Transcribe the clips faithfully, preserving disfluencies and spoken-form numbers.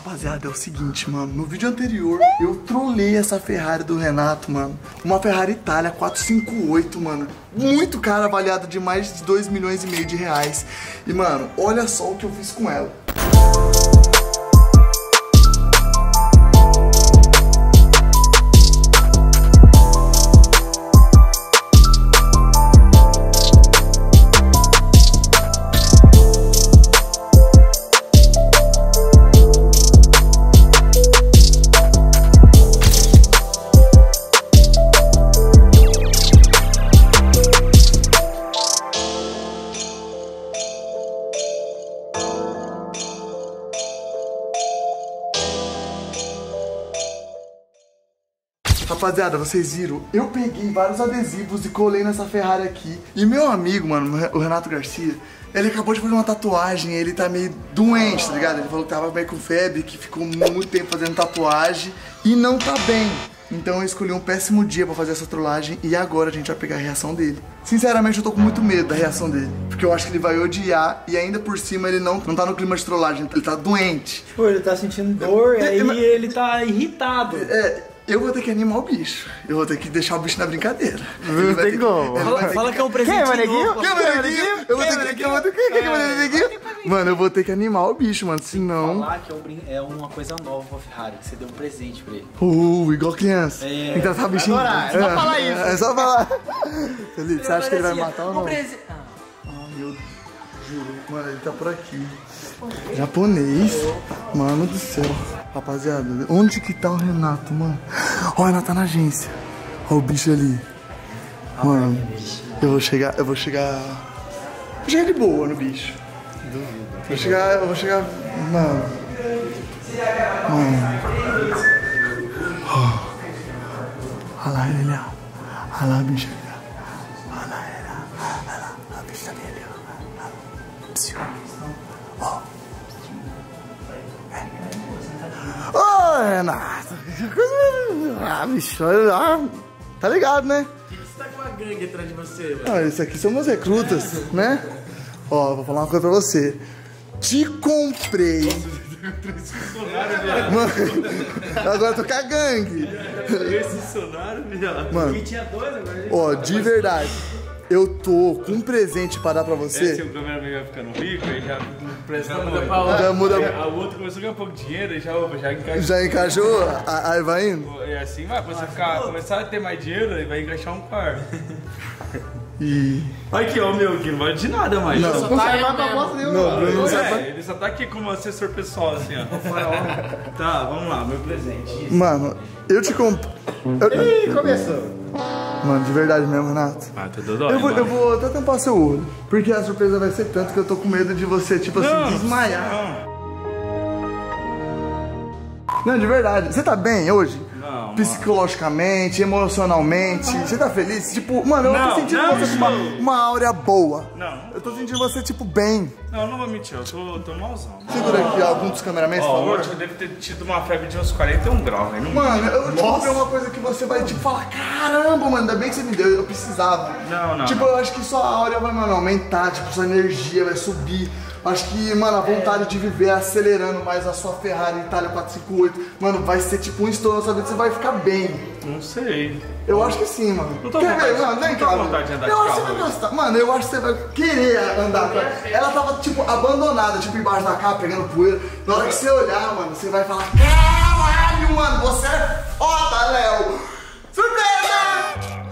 Rapaziada, é o seguinte, mano. No vídeo anterior, eu trolei essa Ferrari do Renato, mano. Uma Ferrari Itália quatrocentos e cinquenta e oito, mano. Muito cara, avaliada de mais de dois milhões e meio de reais. E, mano, olha só o que eu fiz com ela. Rapaziada, vocês viram? Eu peguei vários adesivos e colei nessa Ferrari aqui. E meu amigo, mano, o Renato Garcia, ele acabou de fazer uma tatuagem. Ele tá meio doente, tá ligado? Ele falou que tava meio com febre, que ficou muito tempo fazendo tatuagem e não tá bem. Então eu escolhi um péssimo dia pra fazer essa trollagem e agora a gente vai pegar a reação dele. Sinceramente, eu tô com muito medo da reação dele, porque eu acho que ele vai odiar e ainda por cima ele não, não tá no clima de trollagem, ele tá doente. Pô, ele tá sentindo dor e aí ele tá irritado. É... Eu vou ter que animar o bicho. Eu vou ter que deixar o bicho na brincadeira. Não tem como. Fala, fala que é um presente. Quem, Maneguinho? Quem, Maneguinho? Eu vou ter que... Eu vou ter que... Quem, Maneguinho? Mano, eu vou ter que animar o bicho, mano. Senão... Falar que é, um brin... é uma coisa nova pra Ferrari, que você deu um presente pra ele. Uh, igual criança. É. Tem que tratar o bichinho. Agora, é só falar isso. É só falar. Felipe, você acha que ele vai matar ou não? Um presente. Ai, eu juro. Mano, ele tá por aqui. Japonês. Mano do céu. Rapaziada, onde que tá o Renato, mano? Ó, o Renato tá na agência. Ó o bicho ali. Mano, eu vou chegar, eu vou chegar... Vou chegar de boa no bicho. Vou chegar, eu vou chegar... Mano. Mano. Olha lá ele, ó. Olha lá o bicho ali, ó. Olha lá ele, ó. Olha lá, olha o bicho também ali, ó. Psiu. Ó. Ô, oh, Renato, que coisa... Ah, bicho, ah, tá ligado, né? Por que você tá com uma gangue atrás de você, velho? Ah, isso aqui são meus recrutas, né? Ó, vou falar uma coisa pra você. Te comprei. Mano, agora eu tô com a gangue. Três funcionários, viado. Mano, tinha dois agora. ó, de verdade. Eu tô com um presente pra dar pra É, você. se o cameraman vai ficando rico, aí já presta muda muito. pra outra. Já muda. A outra começou a ganhar pouco dinheiro e já, opa, já encaixou. Já encaixou? A- Aí vai indo? É assim, vai, quando você ficar, começar a ter mais dinheiro, aí vai encaixar um par. E... Olha aqui, ó, o meu aqui, não vale de nada mais. Não. Só Não tá- sai mais pra bosta nenhuma. Não, Bruno não sabe. É, ele só tá aqui como assessor pessoal, assim, ó. Tá, vamos lá, meu presente. Isso. Mano, eu te comprei. Ih, começou. Mano, de verdade mesmo, Renato. Ah, tá dodói, Eu vou, mano. eu vou até tampar seu olho. Porque a surpresa vai ser tanto que eu tô com medo de você, tipo Não, assim, desmaiar. Não, Não, de verdade. Você tá bem hoje? não, mano. Psicologicamente, emocionalmente. Você tá feliz? Tipo, mano, eu Não, tô sentindo não, você com uma, não. uma áurea boa. Não. Eu tô sentindo você, tipo, bem. Não, não vou mentir, eu tô, tô malzão. Segura aqui algum dos cameramans, por Ó, favor. hoje eu devo ter tido uma febre de uns quarenta e um graus, velho. Não- Mano, eu te comprei uma coisa que você vai, tipo, falar, caramba, mano, ainda bem que você me deu, eu precisava. Não, não. Tipo, eu acho que sua áurea vai, mano, aumentar, tipo, sua energia vai subir. Acho que, mano, a vontade de viver acelerando mais a sua Ferrari Itália quatrocentos e cinquenta e oito, mano, vai ser tipo um estouro na sua vida, você vai ficar bem. Não sei. Eu acho que sim, mano. Não tô Quer com vontade- ver? Mano, vem não tô cá, com mano. vontade de andar de Eu acho que carro você vai hoje. gostar. Mano, eu acho que você vai querer andar com ela. Ela tava, tipo, abandonada, tipo, embaixo da capa, pegando poeira. Na hora que você olhar, mano, você vai falar, caralho, mano, você é foda, Léo. Surpresa!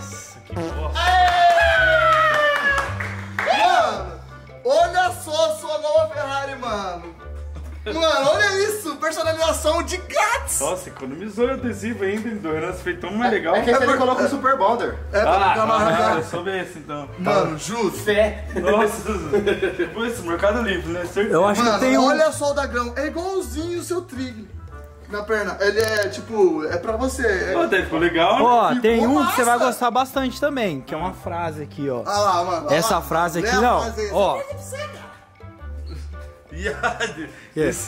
Mano, olha só a sua nova Ferrari, mano. Mano, olha isso, personalização de grátis. Nossa, economizou o adesivo ainda, do Renato fez tão mais legal. É que esse ele colocou o Super Bonder. É pra Ah, ficar mais ah, eu rápido. soube esse então. Mano, juro. Fé. Nossa, tipo esse Mercado Livre, né? Certeza. Eu acho Mano, que tem um. olha só o da grão, é igualzinho o seu trilho na perna. Ele é tipo, é pra você. É... Pô, daí ficou legal, né? Ó, Ficou tem um que você vai massa. gostar bastante também, que é uma frase aqui, ó. Ah lá, mano. olha Essa lá. frase Lê aqui a não. frase aí. Ó. Viado. Yes.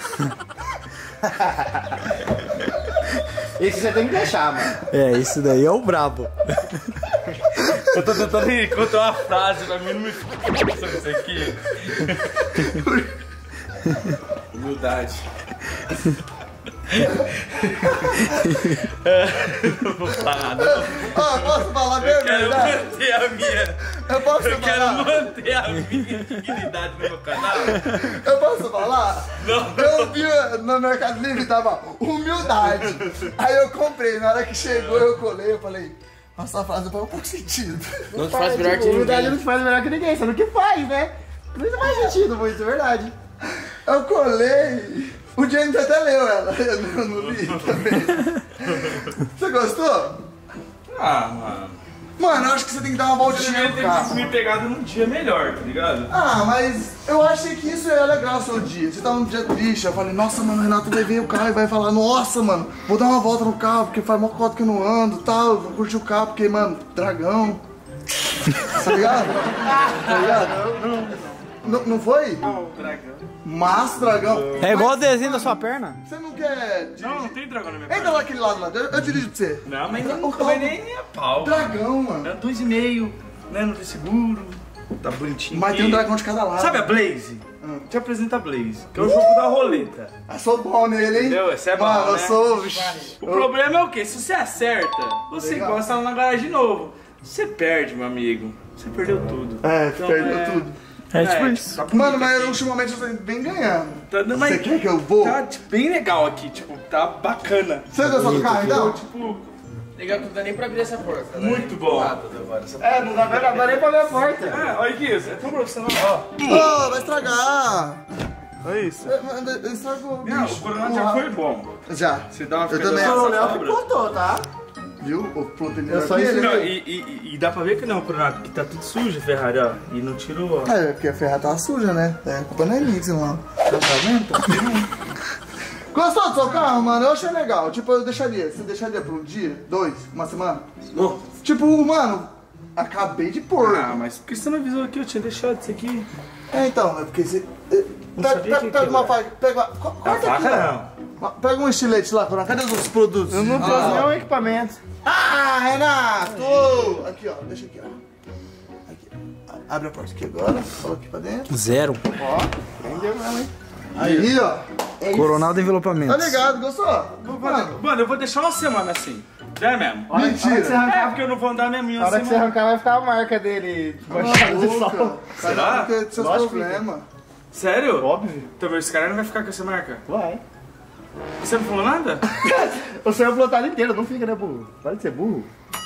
Esse você tem que deixar, mano. É, isso daí é o brabo. Eu tô tentando encontrar uma frase, pra mim não me fica sobre isso aqui. Humildade. Não vou falar nada. Ó, posso falar bem Eu quero verdade? manter a minha. Eu posso Eu quero falar? manter a minha dignidade no meu canal. Eu posso falar? Não. Eu vi no Mercado Livre, tava humildade. Aí eu comprei, na hora que chegou eu colei, eu falei, nossa, a frase faz um pouco sentido. Não te faz melhor que Humildade não ninguém. te faz melhor que ninguém, sendo que faz, né? Não faz sentido muito, é verdade. Eu colei. O James até leu ela, eu não, não li também. Você gostou? Ah, mano. Mano, eu acho que você tem que dar uma Você voltinha devia no ter carro. me pegado num dia melhor, tá ligado? Ah, mas eu achei que isso ia alegrar o seu dia. Você tava num dia triste, eu falei, nossa, mano, o Renato vai ver o carro e vai falar, nossa, mano, vou dar uma volta no carro, porque faz mó cota que eu não ando e tal, vou curtir o carro, porque, mano, dragão. Tá ligado? Tá ligado? Não, não foi? Não, dragão. Mas, dragão. É igual o desenho da sua perna. Você não quer dirigir? Não, não tem dragão na minha Entra perna. lá aquele lado lá, eu, eu dirijo pra você. Não, mas O não carro- vai nem nem a pau. Dragão, mano. É dois e meio, né? Não tem seguro. Tá bonitinho. Mas aqui. tem um dragão de cada lado. Sabe a Blaze? Te apresenta a Blaze, que é o jogo da roleta. Eu sou bom nele, hein? Entendeu? Esse é bom, Mano, eu né? sou... vixi, O eu- problema é o quê? Se você acerta, você Legal. encosta lá na garagem de novo. Você perde, meu amigo. Você perdeu tudo. É, Então, perdeu é- tudo. É tipo isso. Tá bonito Mano, mas aqui. ultimamente você vem ganhando. Tá- não, mas Você quer que eu vou? Tá tipo, bem legal aqui, tipo, tá bacana. Você gostou do carro, então? Tipo, Legal que não dá nem pra abrir essa porta. né? muito bom. Agora, essa É, não dá, não dá nem pra ver a porta. É, olha aqui, isso é tão profissional. Ó, Ô, vai estragar. olha isso. É, mas estragou o Não, bicho. o Coronado já foi bom. Já. Você dá uma Eu também. ficada O nessa Léo que sobra. contou, tá? Viu? O pronto é Eu melhor só que ensinei. ele. Não, e, e- e dá pra ver que não, Coronado, que tá tudo sujo a Ferrari, ó. E não tirou, ó. É, porque a ferrada tava suja, né? É, a culpa não é minha, que você não... Tá vendo? Tá vendo? Gostou do seu carro, mano? Eu achei legal. Tipo, eu deixaria. Você deixaria por um dia? Dois? Uma semana? Não. Tipo, mano, acabei de pôr. Ah, mas por que você não avisou que eu tinha deixado isso aqui? É, então, é porque você... é, Não Pega, sabia pega, que pega uma quebrar. faca, pega uma... co- Corta aqui, faca ó. Pega um estilete lá, Coronel. Cadê os produtos? Eu não trouxe Ah. nenhum equipamento. Ah, Renato! Aqui, ó. Deixa aqui, ó. Aqui. A- Abre a porta aqui agora. Coloca aqui pra dentro. Zero. Entendeu mesmo, hein? Aí, ó. Coronal de envelopamento. Tá ligado, gostou? Mano, Mano, eu vou deixar uma semana assim. É mesmo? A hora que você mentira. É, arrancar, porque eu não vou andar mesmo em a uma hora que você semana. arrancar vai ficar a marca dele manchada de Louca. sol. Será? Cada um tem seus Lógico que problemas. Sério? Óbvio. Então esse cara não vai ficar com essa marca? Vai. Você não falou nada? O seu é plotado inteiro, não fica, né, burro? Para de ser burro.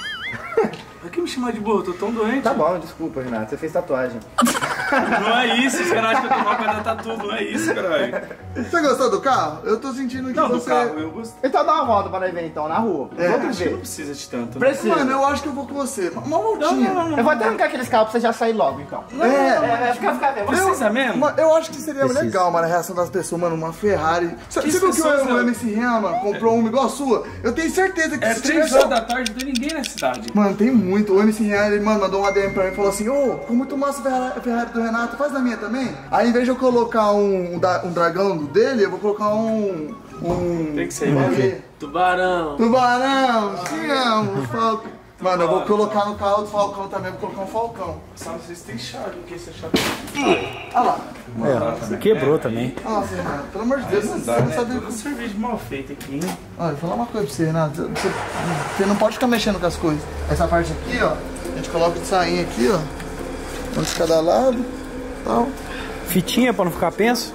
Por que me chamar de burro? Eu tô tão doente. Tá bom, desculpa, Renato. Você fez tatuagem. Não é isso, os caras acham que eu tô mal pra dar tatu, não é isso, caralho. Você gostou do carro? Eu tô sentindo que Não, do você... carro, eu gostei. Então dá uma volta pra nós ver, então, na rua. É, Vamos Acho que não ver. precisa de tanto. Precisa. Mano, eu acho que eu vou com você. Uma Não, voltinha. não, não, Eu vou até arrancar aqueles carros pra você já sair logo, então. É. É, fica, fica mesmo. Precisa mesmo? Mano, eu acho que seria Precisa. legal, mano, a reação das pessoas, mano, uma Ferrari. Você Que você viu que pessoas, o, o não? M C Rian, mano, comprou uma igual a sua? Eu tenho certeza que É se três tivesse... horas da tarde, não tem ninguém na cidade. Mano, tem muito. O M C Rian, ele, mano, mandou um A D M pra mim e falou assim, ô, ficou muito massa a Ferrari, a Ferrari do Renato, faz na minha também. Aí, em vez de eu colocar um, um, da- um dragão dele, eu vou colocar um... um Tem que ser, um né? quê? Tubarão. Tubarão, te amo, Falcão. Mano, eu vou colocar no carro do Falcão também, vou colocar um Falcão. Só não sei se tem chave, porque essa chave... Olha lá. É, quebrou também. Nossa, Renato, pelo amor de Deus, você Dá, não né? sabe... Todo cerveja mal feito aqui, hein? Olha, vou falar uma coisa pra você, Renato. Você, você não pode ficar mexendo com as coisas. Essa parte aqui, ó, a gente coloca o sainho aqui, ó. Um de cada lado. Tal. Fitinha pra não ficar penso.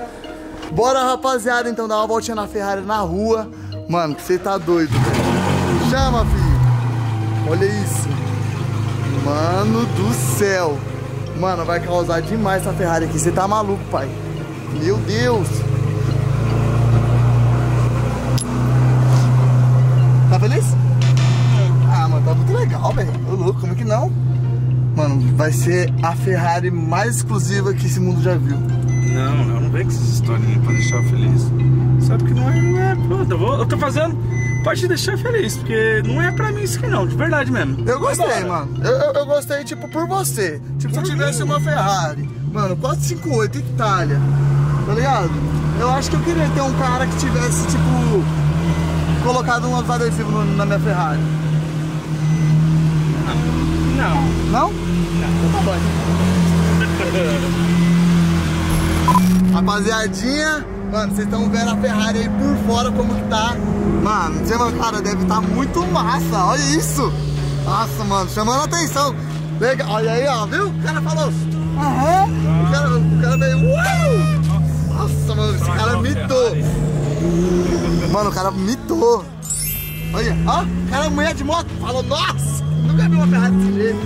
Bora, rapaziada, então dar uma voltinha na Ferrari na rua. Mano, que você tá doido, velho. Chama, filho. Olha isso. Mano do céu. Mano, vai causar demais essa Ferrari aqui. Você tá maluco, pai. Meu Deus. Tá feliz? Ah, mano, tá muito legal, velho. Ô, louco, como que não? Mano, vai ser a Ferrari mais exclusiva que esse mundo já viu. Não, não, não vem com essas historinhas pra deixar eu feliz. Sabe que não é, não é, pô, eu, vou, eu tô fazendo, pode te deixar feliz, porque não é pra mim isso aqui não, de verdade mesmo. Eu gostei, Vai embora. mano. Eu, eu, eu gostei, tipo, por você. Tipo, se eu tivesse uma Ferrari, mano, quatro cinco oito Itália, tá ligado? Eu acho que eu queria ter um cara que tivesse, tipo, colocado uns adesivos no- na minha Ferrari. Não. Não? Então tá bom. Rapaziadinha, Mano, vocês estão vendo a Ferrari aí por fora como que tá. Mano, você, mano, cara, deve estar tá muito massa. Olha isso. Nossa, mano, chamando a atenção. Legal, olha aí, ó, viu? O cara falou. Aham. O cara, o cara veio. Uau! Nossa, mano, esse cara mitou. Mano, o cara mitou. Olha, ó, o cara, mulher de moto, falou, nossa, nunca vi uma Ferrari desse jeito.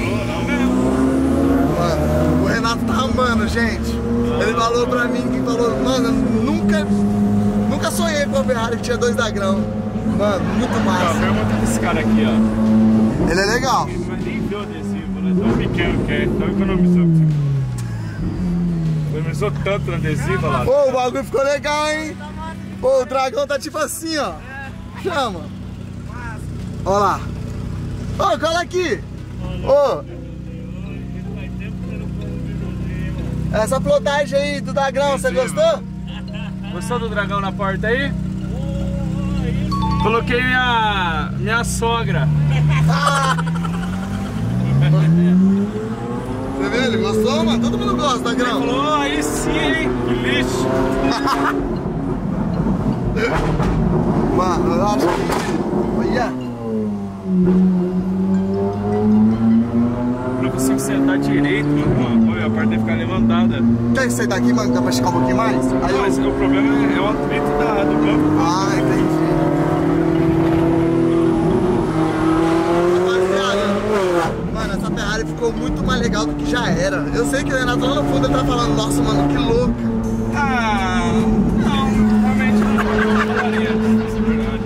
Mano, o Renato tá amando, gente. Ele falou pra mim, que falou, mano, eu nunca, nunca sonhei com a Ferrari que tinha dois dragão. Mano, muito massa. Eu vou botar esse cara aqui, ó. Ele é legal. Mas nem deu adesivo, né? Tão pequeno que é, então economizou. Economizou tanto no adesivo, lá. Pô, o bagulho ficou legal, hein? Pô, o dragão tá tipo assim, ó. Chama. Olha lá. Ô, cola aqui. Ô. Essa plotagem aí do dragão, você gostou? Gostou do dragão na porta aí? Coloquei minha, minha sogra. Você viu? Ele gostou, mano? Todo mundo gosta do dragão. Ele falou, aí sim, hein? Que lixo. Mano, eu acho que... Olha. Não consigo sentar direito, mano. A parte deve ficar levantada. Quer que você tá aqui, mano? Dá pra esticar um pouquinho mais? Aí Não, mas eu... o problema é o atrito da, do campo. Ah, entendi. Rapaziada, mano, essa Ferrari ficou muito mais legal do que já era. Eu sei que o Renato lá no fundo ele tá falando, nossa, mano, que louco. Ah, não, realmente não falaria, isso é verdade.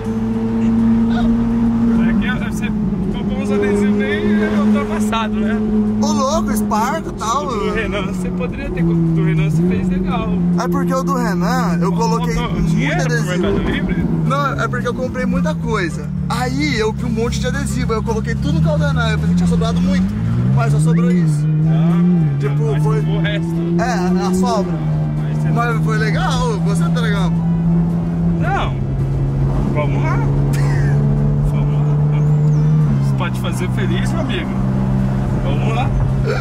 É que você colocou uns adesivos meio ultrapassado, né? Ô louco, Spark e tal. O do Renan, você poderia ter colocado. O do Renan você fez legal. É porque o do Renan, eu coloquei Colocou muito dinheiro pro adesivo. Mercado Livre? Não, é porque eu comprei muita coisa. Aí eu vi um monte de adesivo, aí eu coloquei tudo no carro do Renan. Eu pensei que tinha sobrado muito, mas só sobrou isso. Ah, Tipo, mas foi- o resto. É, a sobra. Aí você- Mas foi legal, você tá legal. Não. Vamos lá. Vamos lá. Você pode fazer feliz, meu amigo. Vamos lá.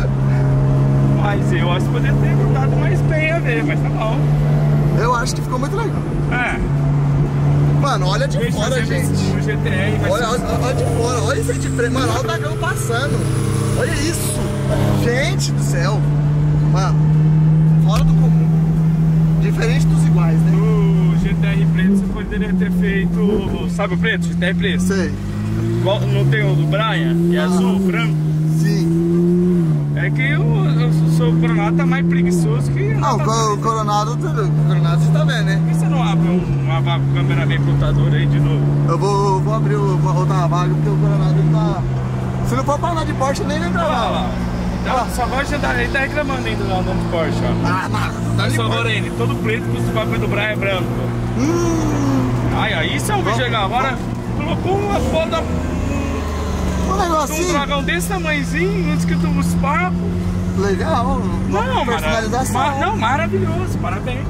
Mas eu acho que poderia ter botado mais bem a ver, mas tá bom. Eu acho que ficou muito legal. É. Mano, olha de Deixa fora, fazer gente. no G T R, vai Olha, ser- olha, olha de fora, olha isso aí de frente, mano, olha o dragão passando. Olha isso. Gente do céu. Mano, fora do comum. Diferente dos iguais, né? No G T R preto você poderia ter feito. Sabe o preto? G T R preto? Sei. Igual- Não tem o do Brian, que é Ah. azul, branco. Sim. É que o, o seu Coronado tá mais preguiçoso que. Ah, o, co- o Coronado, tudo. O Coronado você tá vendo, né? Por que você não abre um- uma vaga com câmera bem computador aí de novo? Eu vou, vou abrir o, vou outra vaga porque o Coronado ele tá. Se não for pra andar de Porsche, nem vem pra Olha lá. lá. Ela só gosta de andar, ele tá reclamando ainda do andando de Porsche, ó. Ah, mano. Tá Olha de só, Porsche. Lorene, todo preto com o bagulho do Brian é branco. Hum, Ai, aí isso é um vídeo legal. Agora colocou uma foto um de um negocinho dragão desse tamanhozinho, escrito os papos. legal. Não, personalização. mara- ma- não, maravilhoso, parabéns.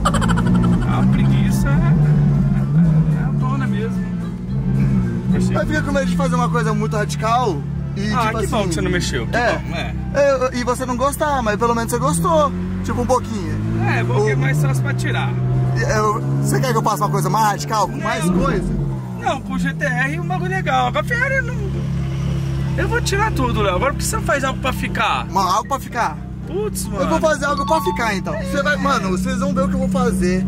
A preguiça é, é a dona mesmo. Achei- Mas fica com medo de fazer uma coisa muito radical e Ah, tipo que assim. bom que você não mexeu. Que É. bom, é. É, e você não gostar, mas pelo menos você gostou. Tipo um pouquinho. É, porque é O- mais fácil pra tirar. Eu- você quer que eu faça uma coisa mais radical, com mais Não. coisa? Não, pro G T R é um bagulho legal. Agora a Ferrari eu não. Eu vou tirar tudo, Léo. Agora por que você não faz algo pra ficar? Uma, algo pra ficar. Putz, mano. Eu vou fazer algo pra ficar então. Você vai, mano, vocês vão ver o que eu vou fazer.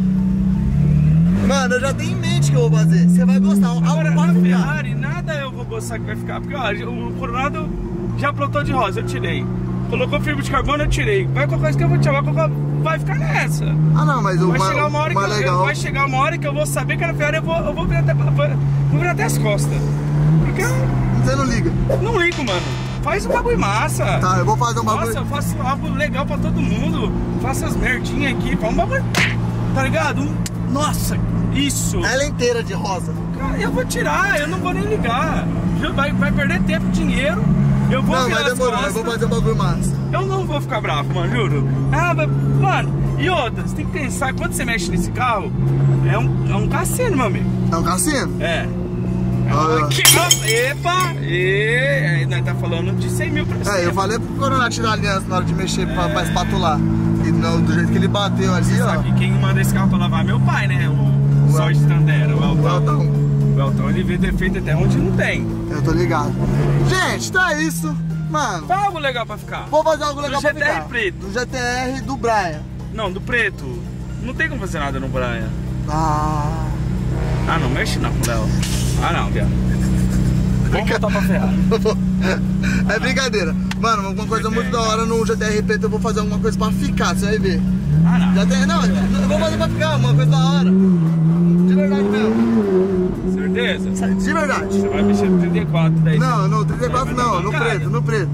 Mano, eu já tenho em mente o que eu vou fazer. Você vai gostar, algo Agora, pra na ficar. Ferrari, nada eu vou gostar que vai ficar. Porque, ó, o Coronado já plotou de rosa, eu tirei. Colocou fibra de carbono, eu tirei. Vai qualquer coisa que eu vou tirar, vai, colocar- vai ficar nessa. Ah não, mas o Vai mais, chegar uma hora que mais eu, legal. vai chegar uma hora que eu vou saber que era Ferrari, eu vou, eu vou virar até, vou virar até as costas. Porque eu Você não liga. não ligo, mano. Faz um bagulho massa. Tá, eu vou fazer um bagulho. Nossa, eu faço algo legal pra todo mundo. Faço as merdinhas aqui, faz um bagulho. Tá ligado? Um- Nossa, isso. Ela inteira de rosa. Cara, eu vou tirar, eu não vou nem ligar. Vai, vai perder tempo, dinheiro. Eu vou Não, virar mas as demorou, eu costas. vou fazer um bagulho massa. Eu não vou ficar bravo, mano, juro. Ah, mas, mano, e outra, você tem que pensar, quando você mexe nesse carro, é um, é um cassino, meu amigo. É um cassino? É. Ah. Aqui, ó, epa! E aí nós tá falando de cem mil pra cima. É, eu falei pro Coronado tirar a aliança na hora de mexer pra, pra espatular. E não, do jeito que ele bateu ali, ó. Sabe que quem manda esse carro pra lavar é meu pai, né? O, o Sol de Tandera, o O Elton. Elton. O Elton, ele vê defeito até onde não tem. Eu tô ligado. Gente, tá isso. Mano, Fala algo legal pra ficar. vou fazer algo legal Do pra G T R ficar. preto. Do G T R do Brian. Não, do preto. Não tem como fazer nada no Brian. Ah. Ah, não, mexe não, Léo. Ah, não, viado. Vamos voltar pra Ferrari. É brincadeira. Mano, alguma coisa muito da hora no G T R preto, eu vou fazer alguma coisa pra ficar, você vai ver. Ah, não. Já tem, não, eu vou fazer pra ficar, uma coisa da hora. De verdade mesmo. Certeza? De verdade. Você vai mexer no trinta e quatro, daí. Não, no trinta e quatro não, no preto, no preto.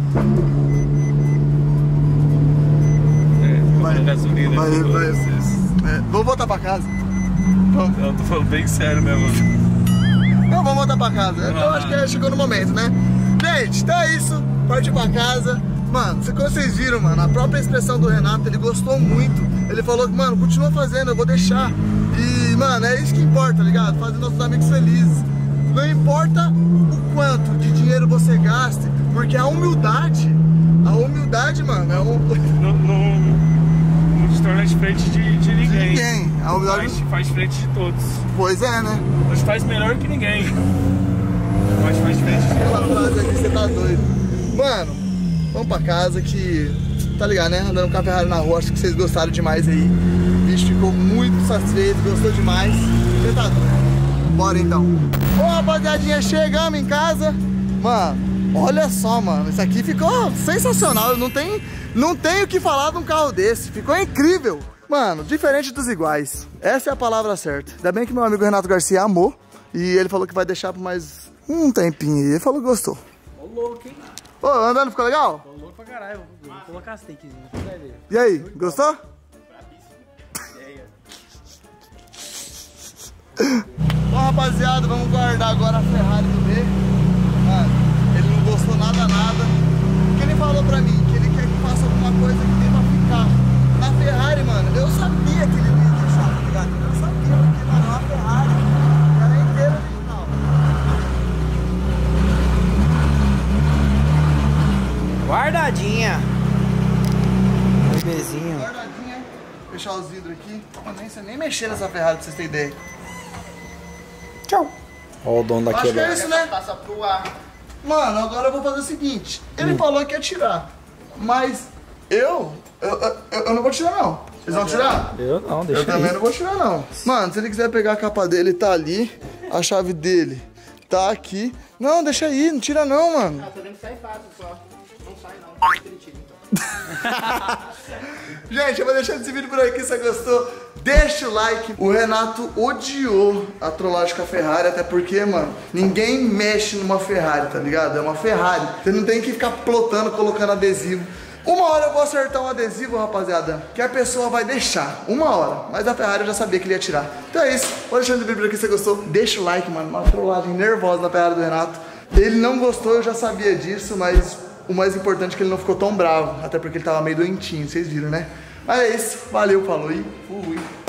É, Vai, vai, gasolina. vai, tudo, vai. vocês. É, vamos voltar pra casa. Vamos. Eu tô falando bem sério mesmo. Não, vamos voltar pra casa. Eu acho que chegou no momento, né? Gente, então é isso. Partiu pra casa. Mano, como vocês viram, mano, a própria expressão do Renato, ele gostou muito. Ele falou que, mano, continua fazendo, eu vou deixar. E, mano, é isso que importa, tá ligado? Fazer nossos amigos felizes. Não importa o quanto de dinheiro você gaste, porque a humildade, a humildade, mano, é um... Não, não, não te torna de frente de, de ninguém. Ninguém. A humildade... Faz, faz frente de todos. Pois é, né? Mas faz melhor que ninguém. Mas faz frente de Aquela todos. frase aqui, você tá doido. Mano, vamos pra casa que, tá ligado, né? Andando com a Ferrari na rua, acho que vocês gostaram demais aí. O bicho ficou muito satisfeito, gostou demais. Você tá doido. Bora então. Ô, rapaziadinha, chegamos em casa. Mano, olha só, mano. Isso aqui ficou sensacional. Eu não tenho, não tenho o que falar de um carro desse. Ficou incrível. Mano, diferente dos iguais. Essa é a palavra certa. Ainda bem que meu amigo Renato Garcia amou. E ele falou que vai deixar por mais um tempinho aí. Ele falou que gostou. Ô louco, hein? Ô, andando ficou legal? Ô louco pra caralho. Vou, vou colocar as takezinhas, você vai ver. E aí, gostou? Bom, rapaziada, vamos guardar agora a Ferrari do meio. Mano, ele não gostou nada, nada. Porque ele falou pra mim que ele quer que faça alguma coisa que tem pra ficar. Na Ferrari, mano, eu sabia que ele ia deixar, tá ligado? Eu sabia, porque, mano, é uma Ferrari. Ela é inteira original. Guardadinha. Bebezinho. Guardadinha. Fechar os vidros aqui. Eu nem sei nem mexer nessa Ferrari pra vocês terem ideia. Tchau. Ó o dono da Acho que é quebrada. isso, né? Passa pro ar. Mano, agora eu vou fazer o seguinte. Ele Hum. falou que ia tirar. Mas eu, eu, eu, eu não vou tirar, não. Vocês vão tirar? Eu não, deixa Eu também aí. não vou tirar, não. Mano, se ele quiser pegar a capa dele, tá ali. A chave dele tá aqui. Não, deixa aí, não tira não, mano. Ah, tô vendo que sai fácil só. Não sai não. Ele tira, então. Gente, eu vou deixando esse vídeo por aqui, se você gostou, deixa o like. O Renato odiou a trollagem com a Ferrari, até porque, mano, ninguém mexe numa Ferrari, tá ligado? É uma Ferrari. Você não tem que ficar plotando, colocando adesivo. Uma hora eu vou acertar um adesivo, rapaziada, que a pessoa vai deixar. Uma hora. Mas a Ferrari eu já sabia que ele ia tirar. Então é isso. Vou deixando esse vídeo por aqui, se você gostou, deixa o like, mano. Uma trollagem nervosa na Ferrari do Renato. Ele não gostou, eu já sabia disso, mas o mais importante é que ele não ficou tão bravo. Até porque ele tava meio doentinho, vocês viram, né? Mas é isso. Valeu, falou e fui.